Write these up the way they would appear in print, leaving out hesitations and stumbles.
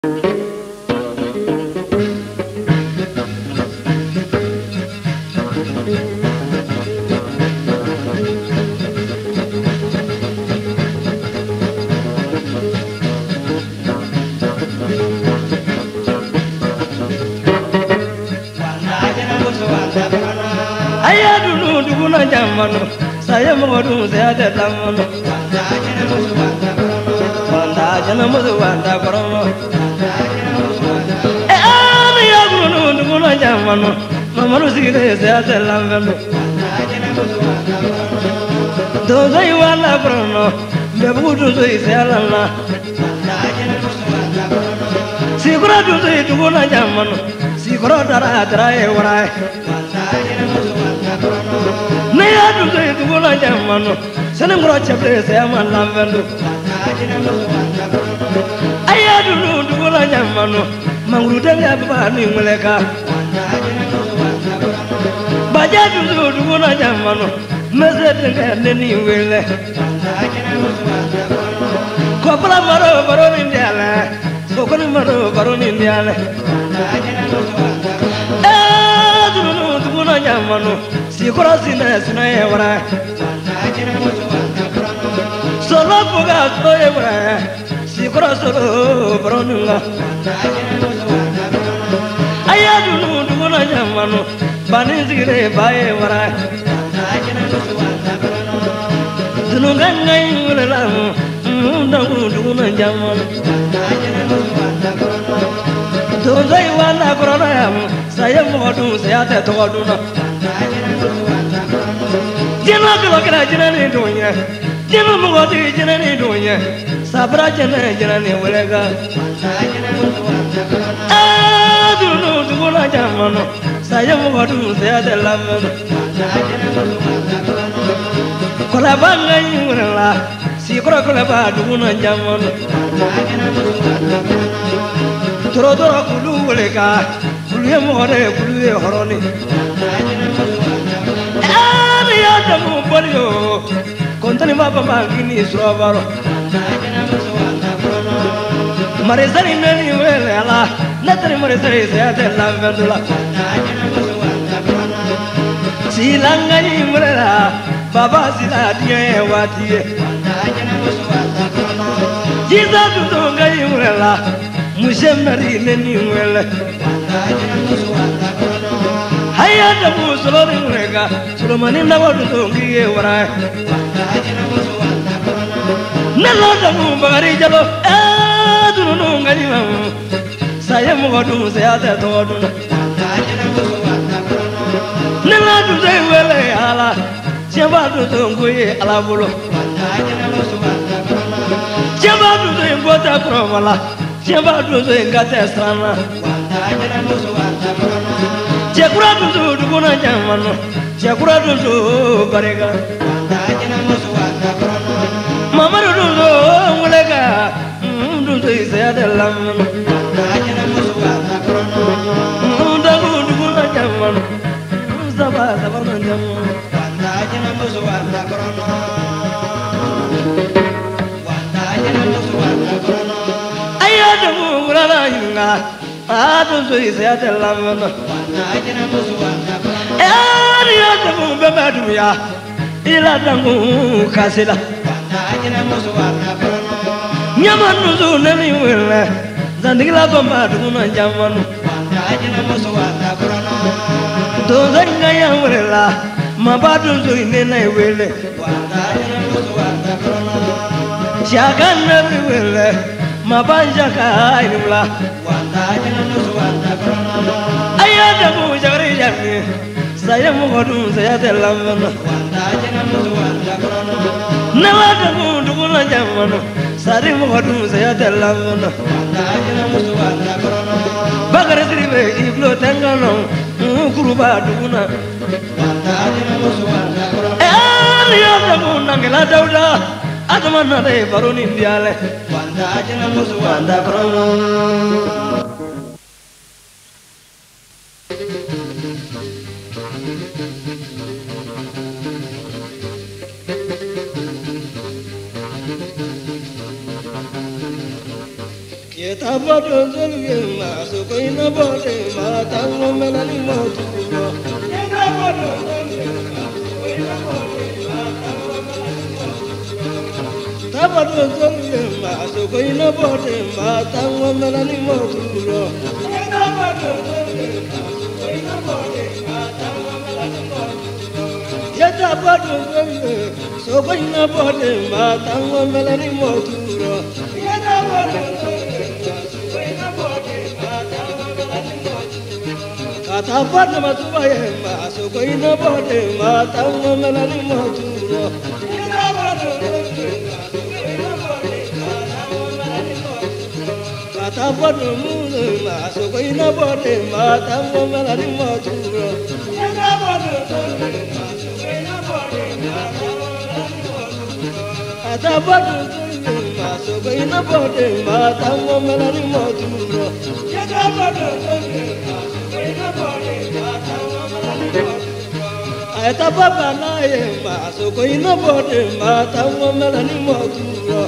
Saya mengodu saya datang mono. Wanda jana mudu wanda koromo. Ani ya guru ndu na jamano. Mamaru sigire saya datang mono. Dozai wala koromo. Bebu dozai saya lana. Sikura dozai ndu na jamano. Sikura dara dara e warai. Naya duzai dugula jamano, sana ngoro chapre saya malamvendo. Aya dulu dugula jamano, manguru daya bani muleka. Baja dulu dugula jamano, mezet ngene ni wele. Kopla maro nindiala, sokoni maro nindiala. Dulu dugula jamano. Sikura sina evra solo puga so evra sikura solo bronunga aya dunu na jamano bani zire bae evra dunu gangai ulalamu dunu na jamano dozai wala korona saya modu saya te toduna Jena kalo kira jena ni dunia, jena mengoti jena ni dunia, sabra jena ni ulega. Dulu na jamano, saya mengotu saya dalam. Kalau bangai ulela, si kora dulu na jamano. Toro kulu ulega, kulu yang mengore kulu yang horoni. Damu bolio kontani baba magini srovaro marizani nani wele ala natari marizani sayate lamvendula silangani murela baba sila diye watiye jiza tutongai murela mushemari nani wele Haya damu solori murega solomani nawadu tongi evra Nala damu bagari jalo dunu ngani mamu saya mugadu saya todu Nala du wele ala siapa du tongi ala bulu siapa du ngota kromala siapa du ngata sana Sekouba dulu na jamano, Sekouba dulu barega. Mama dulu mulega, dulu saya dalam. Dulu na jamano, sabar na jamano. Ayah dulu mulana yunga, dulu saya dalam. Aya damu bebaduya ila damu kasila nyamanu zunani wele zandigla bambadu na jamanu dozanga ya wela mabadu zuine na wele shakana wele mabanja kainula aya damu jagri jagri saya mengodu saya dalam Nala damu dugula jamano sari mengodu saya dalam Bagar tribe iblo tangano kuruba duguna ya damu nangela dauda adamana de barun indiale wanda krono Katabado Zoluyema, Sokoina Bode, Matango Melani Moturo. Katabado Zoluyema, Sokoina Bode, Matango Melani Moturo. Tabado Zoluyema, Sokoina Bode, Matango Melani Moturo. Katabado Zoluyema, Sokoina Bode, Matango Melani Moturo. Yatabado Zoluyema, Sokoina Bode, Matango Melani Moturo. Katapana matubayema, Sokoina Bode, Matango Melani Moturo. Katapana mulema, Sokoina Bode, Matango Melani Moturo. Katapana mulema, Sokoina Bode, Matango Melani Moturo. Aeta papa na yema, Sokoina Bode, Matango Melani Moturo.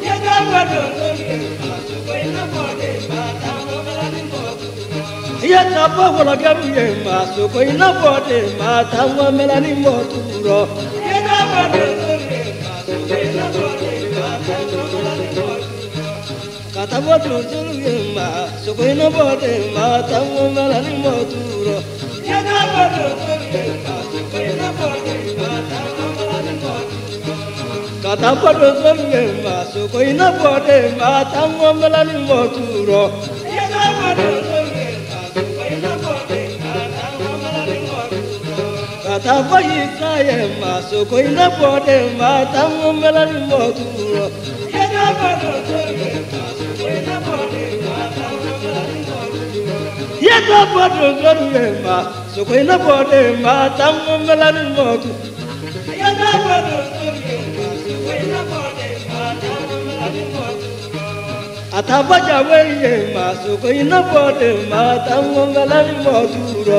Yeta papa la gamyema, Sokoina Bode, Matango Melani Moturo. Katabado Zoluyema, Sokoina Bode, Matango Melani Moturo. Katabado Zoluyema, Sokoina Bode, Matango Melani Moturo. Katabayi Sayema, Sokoina Bode, Matango Melani Moturo. Yatabado Zoluyema, Sokoina Bode, Matango Melani Moturo. Atabaja weyema, Sokoina Bode, Matango Melani Moturo.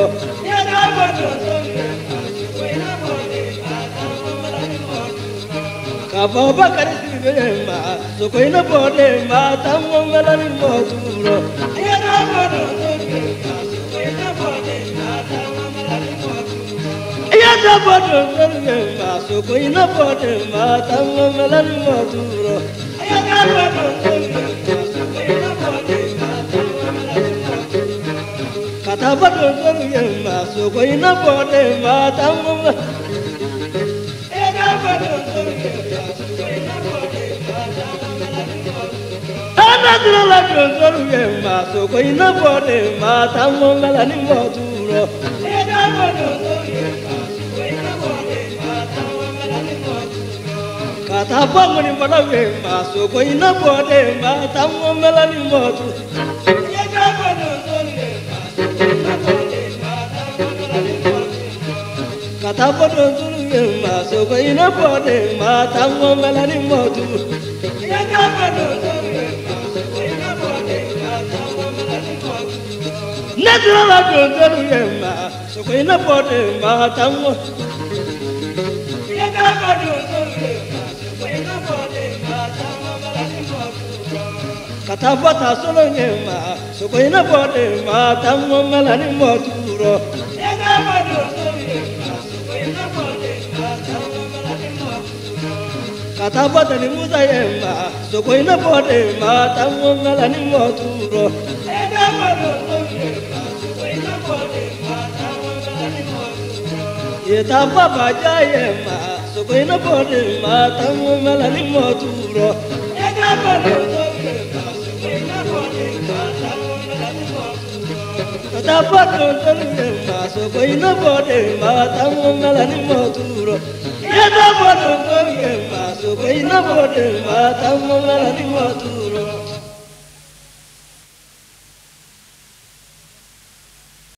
Kababa Karisima, Sokoina Bode, Matango Melani Moturo. Yatabado Zoluyema, Sokoina Bode, Matango Melani Moturo. Katabado Zoluyema, Sokoina Bode, Matango Anadrolado Zoluyema, Sokoina Bode, Matango Melani Moturo. Katabango ni Malawema, Sokoina Bode, Matango Melani Moturo. Katabado Zoluyema, Sokoina Bode, Matango Melani Moturo. Nadrolado Zoluyema, Sokoina Bode, Matango. Katabata Solonyema, Sokoina Bode, Matango Melani Moturo. Katabata ni Muzayema, Sokoina Bode, Matango Melani Moturo. Yetapapa Jayema, Sokoina Bode, Matango Melani Moturo. Katabado Zoluyema, Sokoina Bode, Matango Melani Moturo. Yatabado Zoluyema, Sokoina Bode, Matango Melani Moturo.